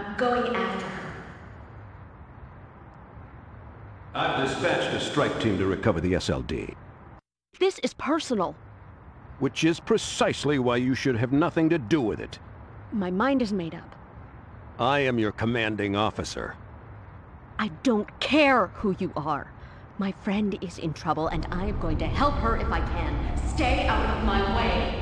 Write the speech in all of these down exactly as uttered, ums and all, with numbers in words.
I'm going after her. I've dispatched a strike team to recover the S L D. This is personal. Which is precisely why you should have nothing to do with it. My mind is made up. I am your commanding officer. I don't care who you are. My friend is in trouble, and I am going to help her if I can. Stay out of my way!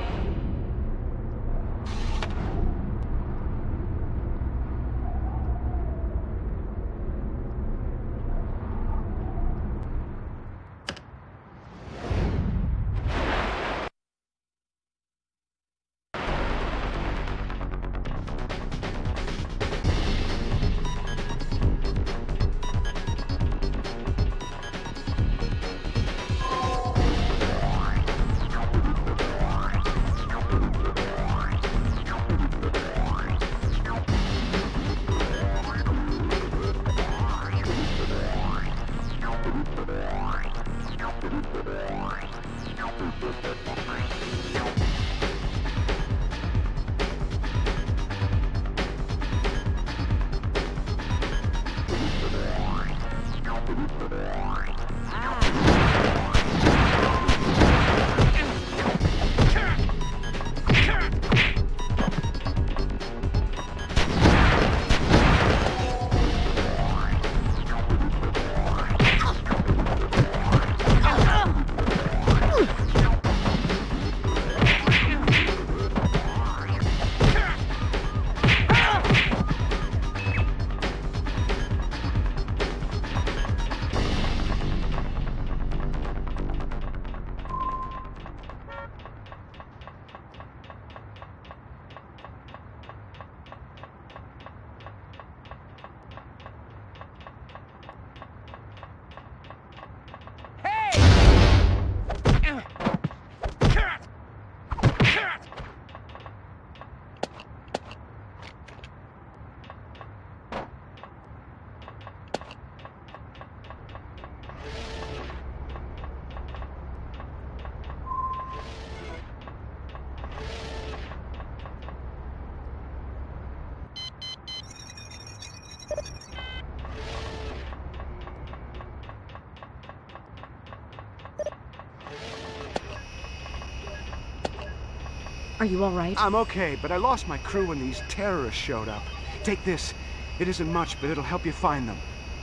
Are you all right? I'm okay, but I lost my crew when these terrorists showed up. Take this. It isn't much, but it'll help you find them.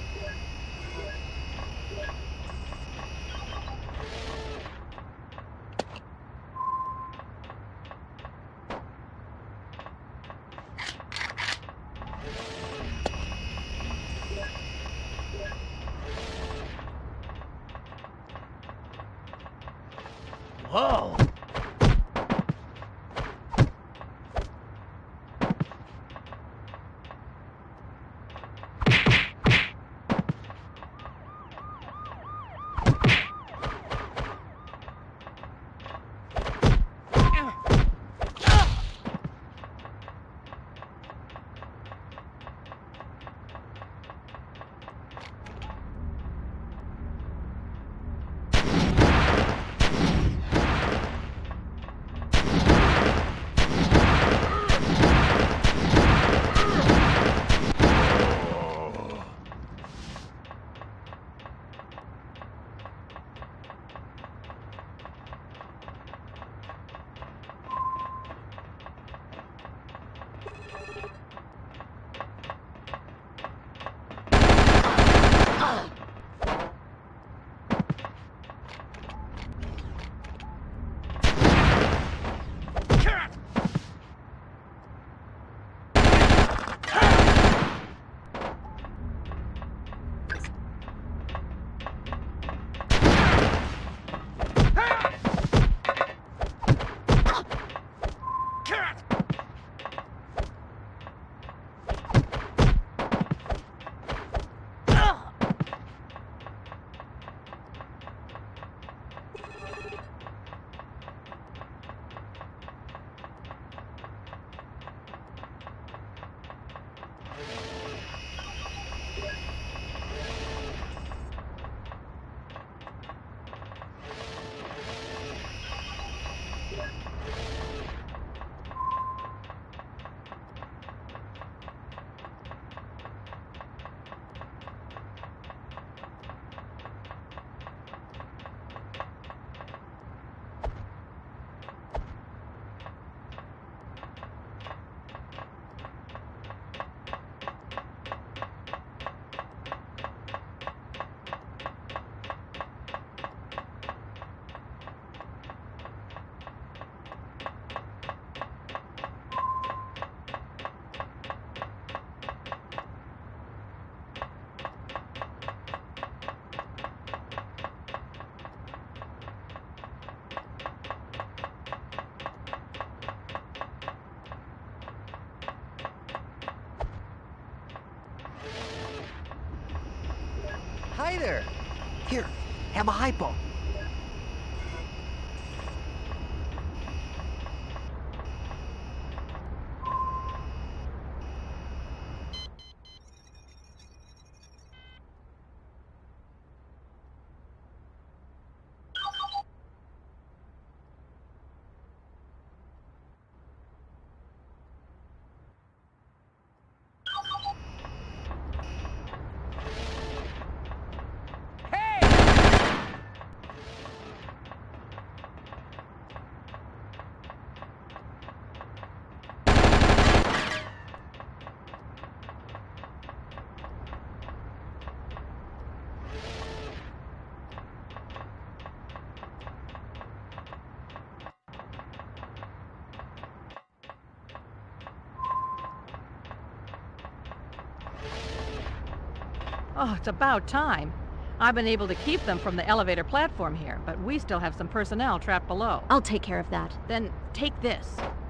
Whoa! later. Here, have a hypo. Oh, it's about time. I've been able to keep them from the elevator platform here, but we still have some personnel trapped below. I'll take care of that. Then take this.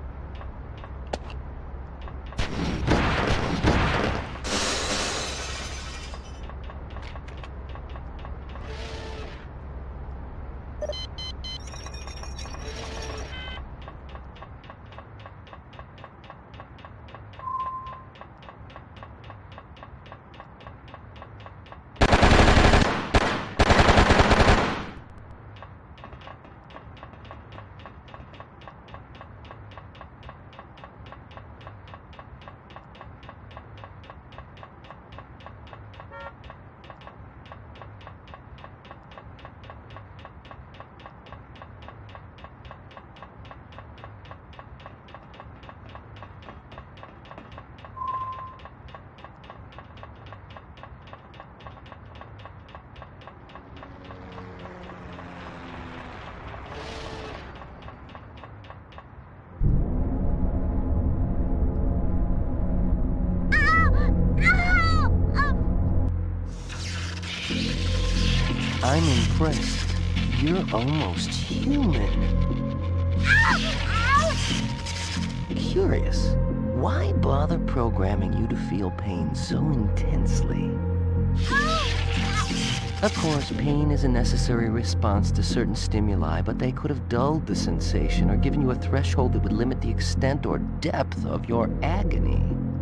I'm impressed. You're almost human. Curious. Why bother programming you to feel pain so intensely? Of course, pain is a necessary response to certain stimuli, but they could have dulled the sensation or given you a threshold that would limit the extent or depth of your agony.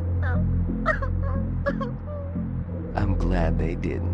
I'm glad they didn't.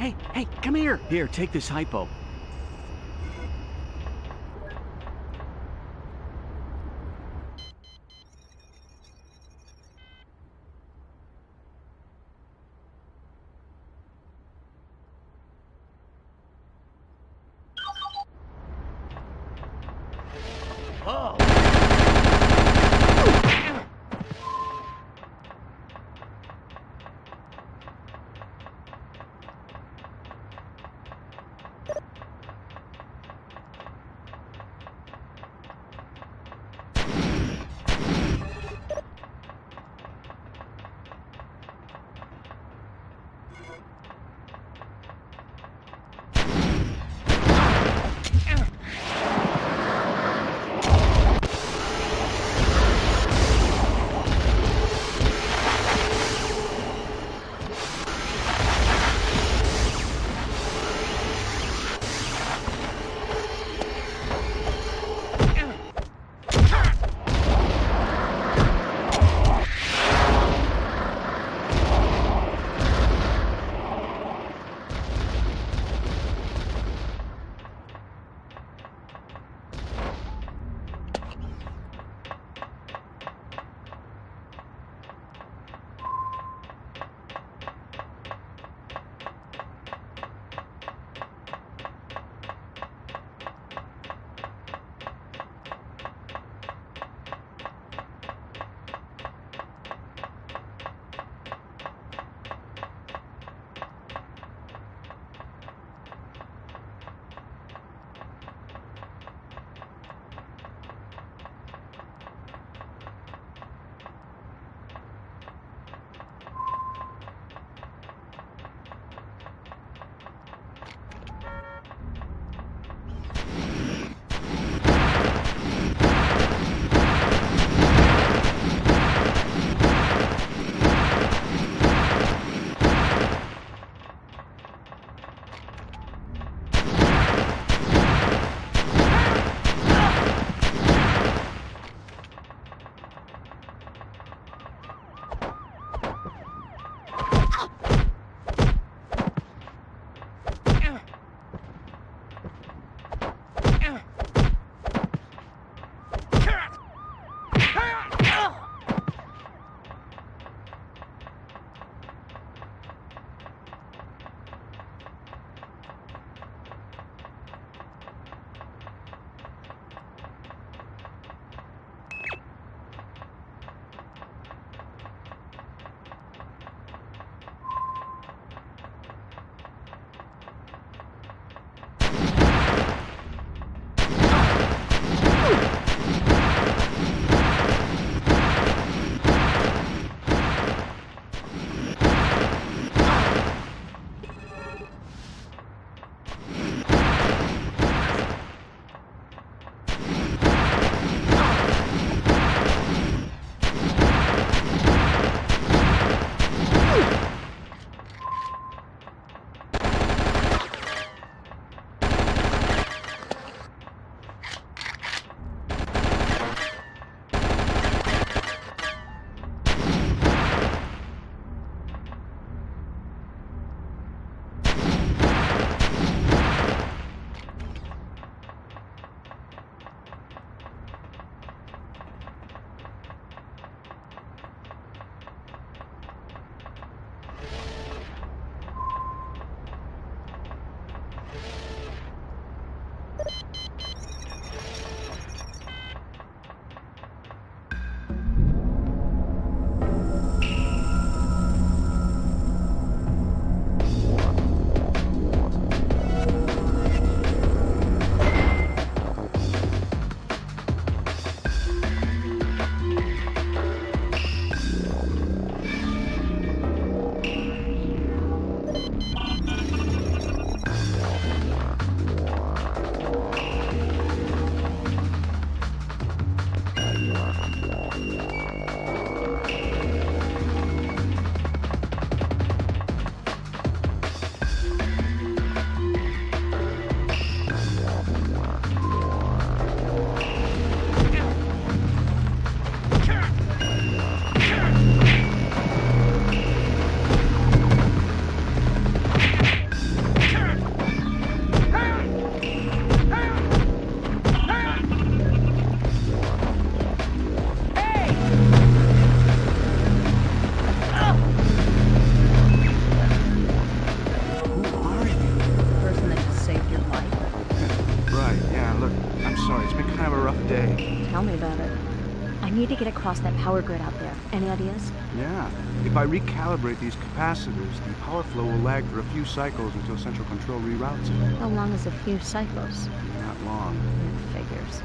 Hey, hey, come here. Here, take this hypo. sorry. It's been kind of a rough day. Tell me about it. I need to get across that power grid out there. Any ideas? Yeah. If I recalibrate these capacitors, the power flow will lag for a few cycles until central control reroutes it. How long is a few cycles? Not long. It figures.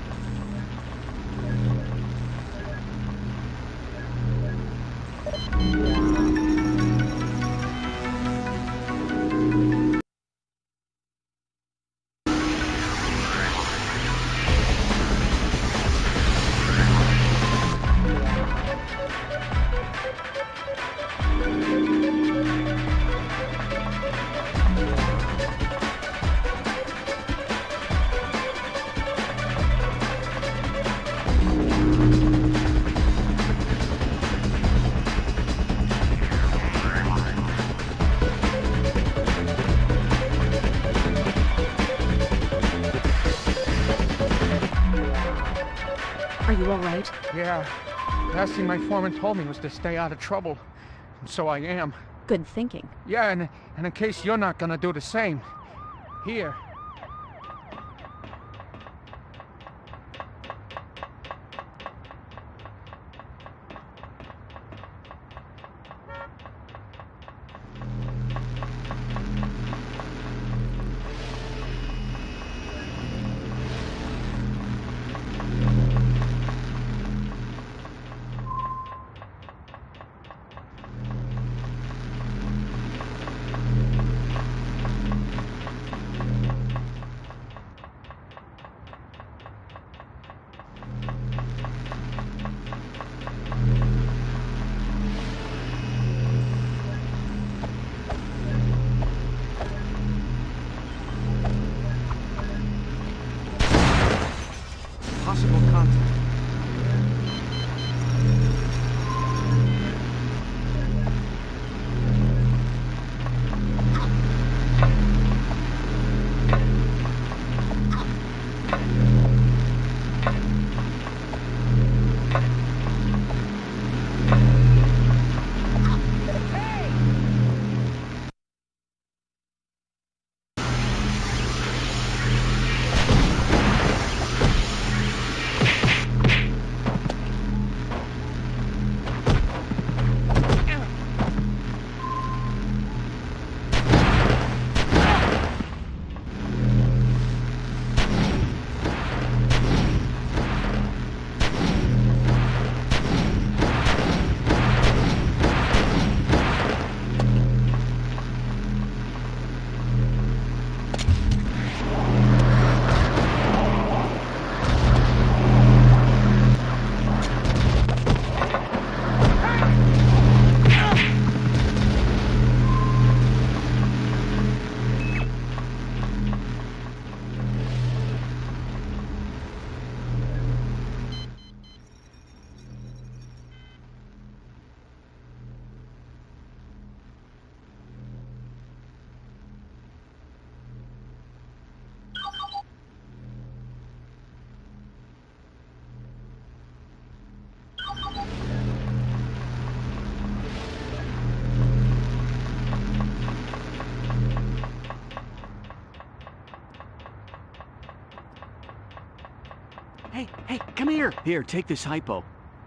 Are you all right? Yeah. Last thing my foreman told me was to stay out of trouble. And so I am. Good thinking. Yeah, and, and in case you're not gonna do the same, here. Possible contact. Hey, hey, come here. Here, take this hypo.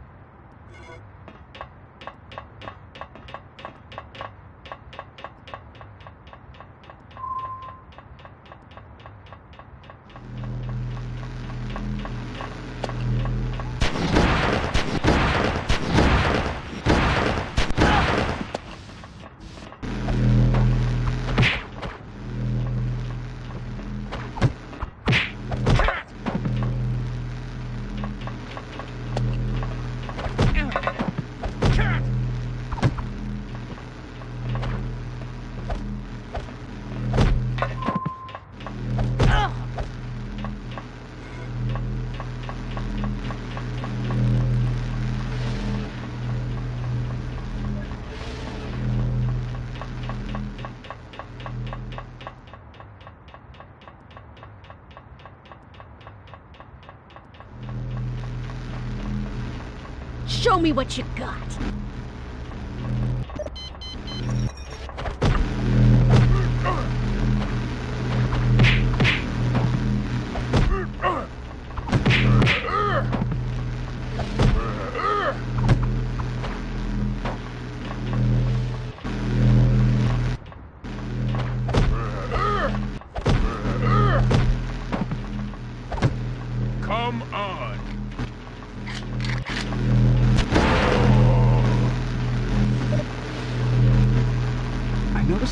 Show me what you got.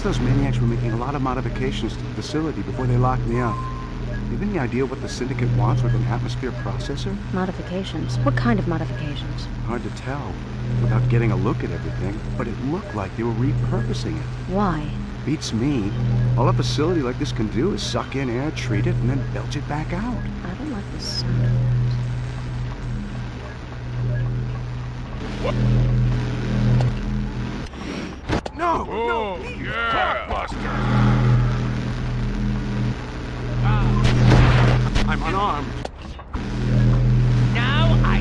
those maniacs were making a lot of modifications to the facility before they locked me up. Do you have any idea what the Syndicate wants with an atmosphere processor? Modifications? What kind of modifications? Hard to tell without getting a look at everything, but it looked like they were repurposing it. Why? Beats me. All a facility like this can do is suck in air, treat it, and then belch it back out. I don't like the sound of that. No! Oh, no! yeah! Buster! I'm unarmed. Now I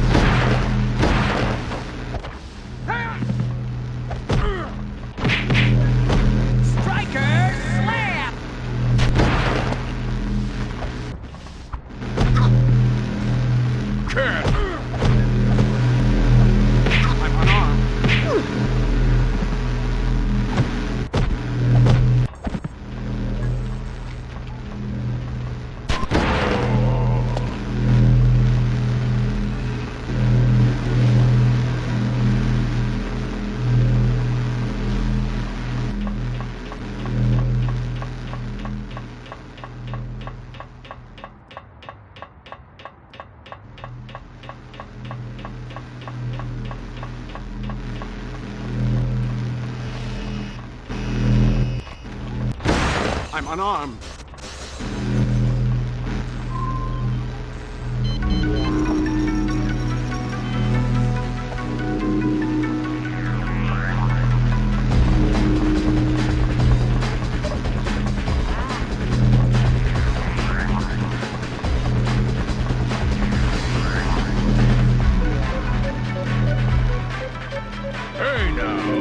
Striker slam! Cat! I'm unarmed. I'm unarmed. Hey now!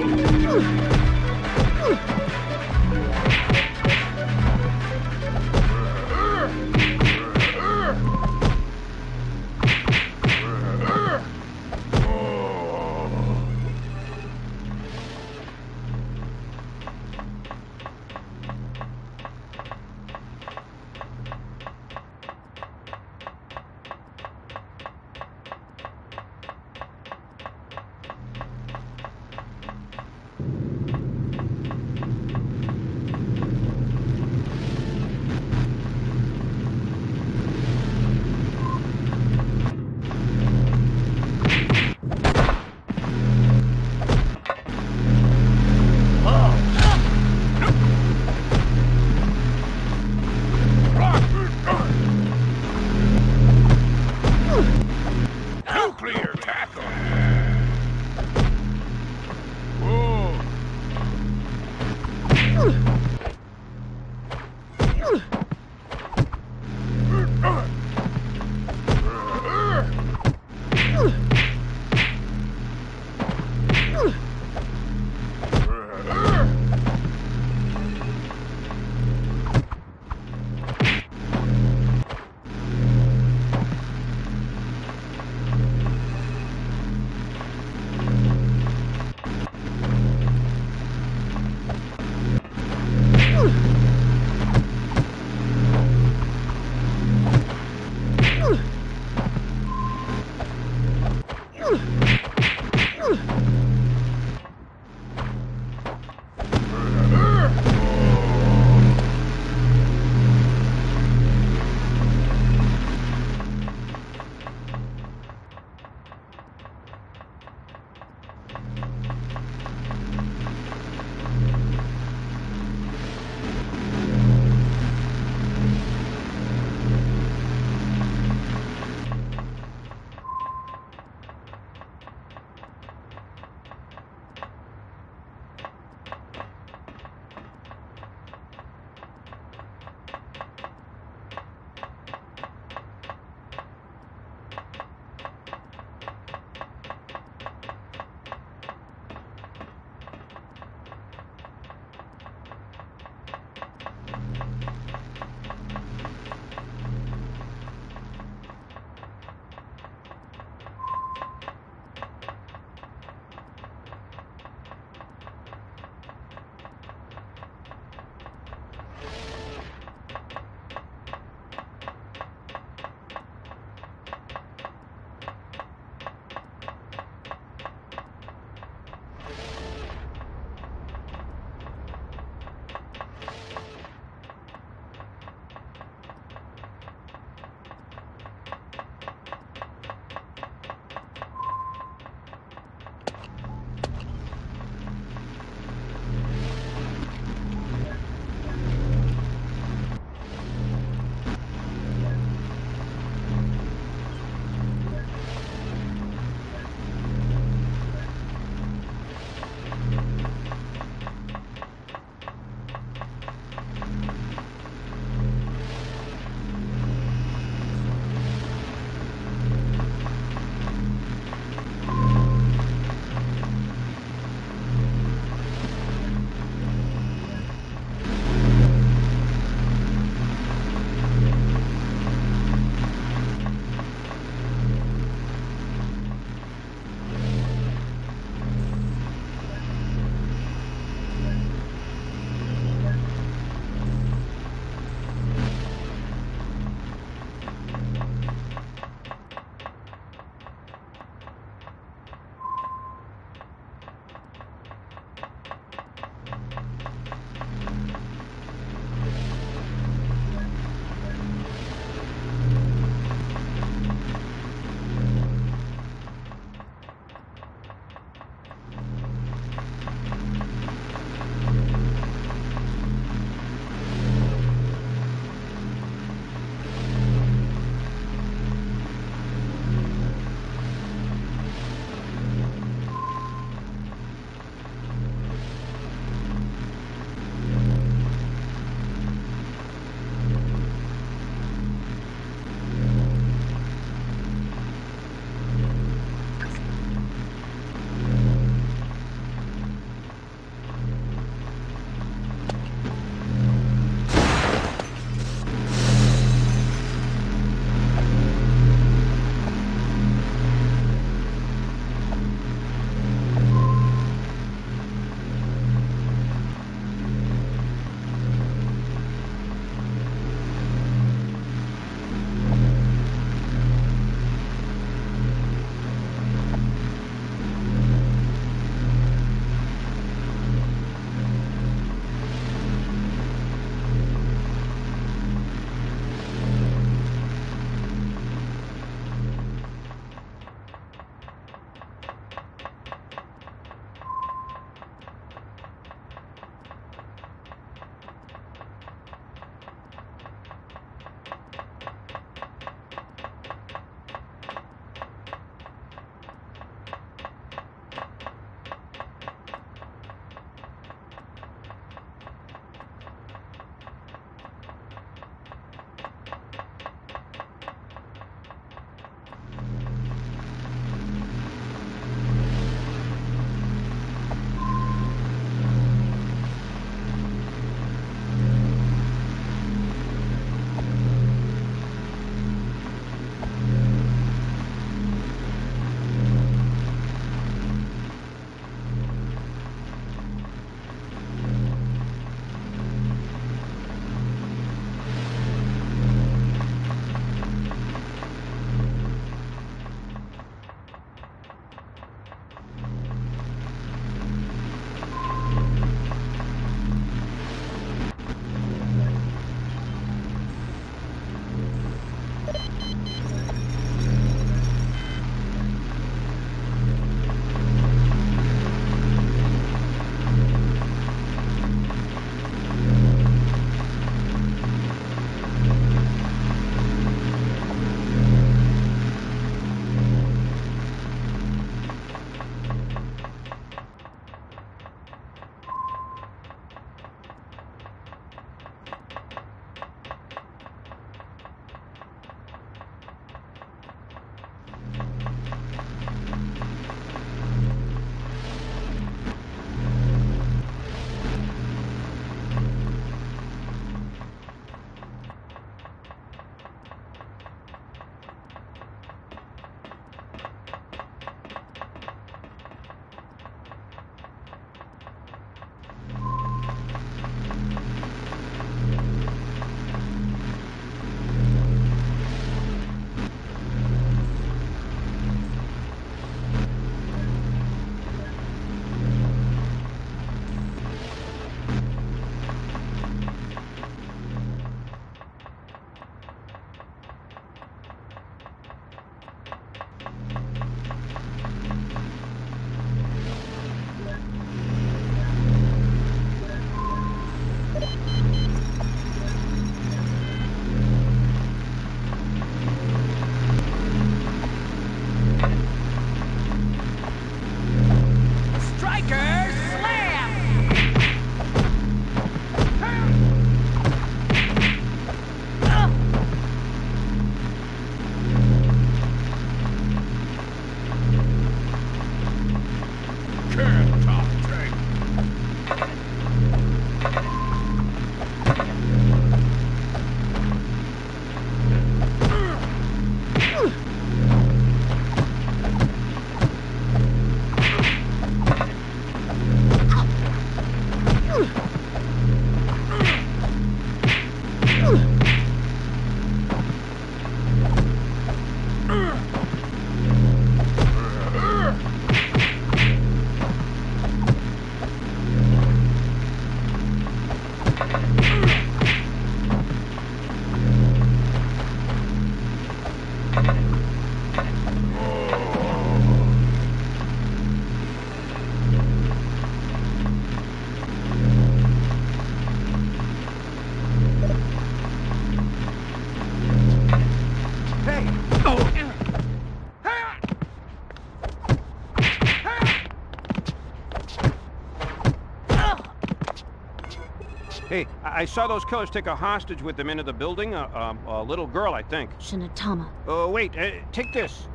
I saw those killers take a hostage with them into the building. A, a, a little girl, I think. Shinatama. Oh, wait. Uh, take this.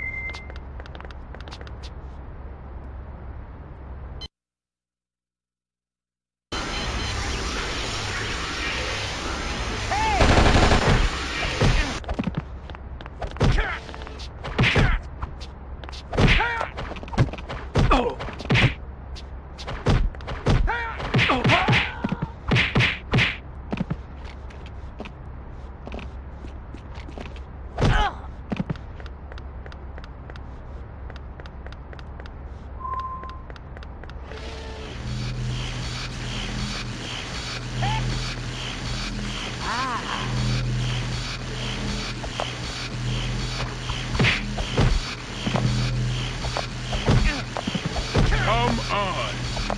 Come on.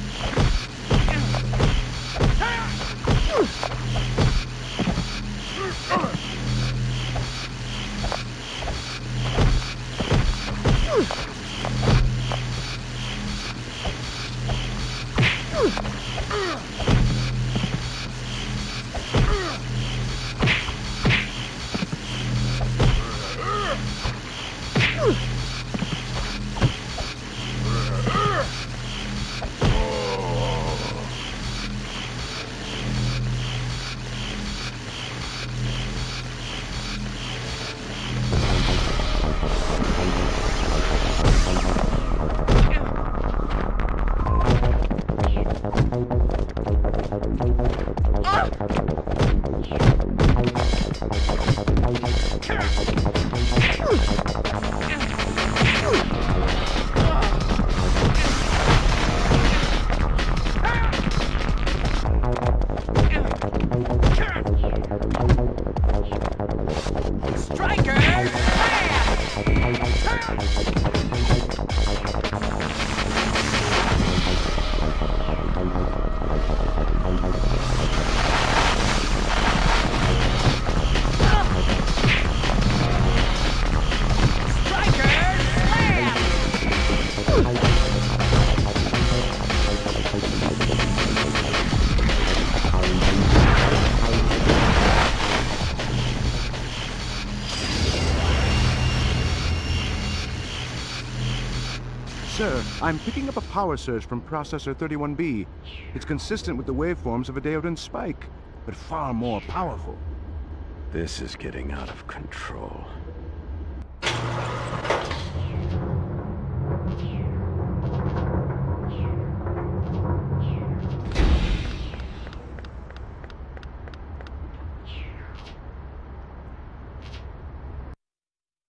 Sir, I'm picking up a power surge from processor thirty-one B. It's consistent with the waveforms of a Deodan spike, but far more powerful. This is getting out of control.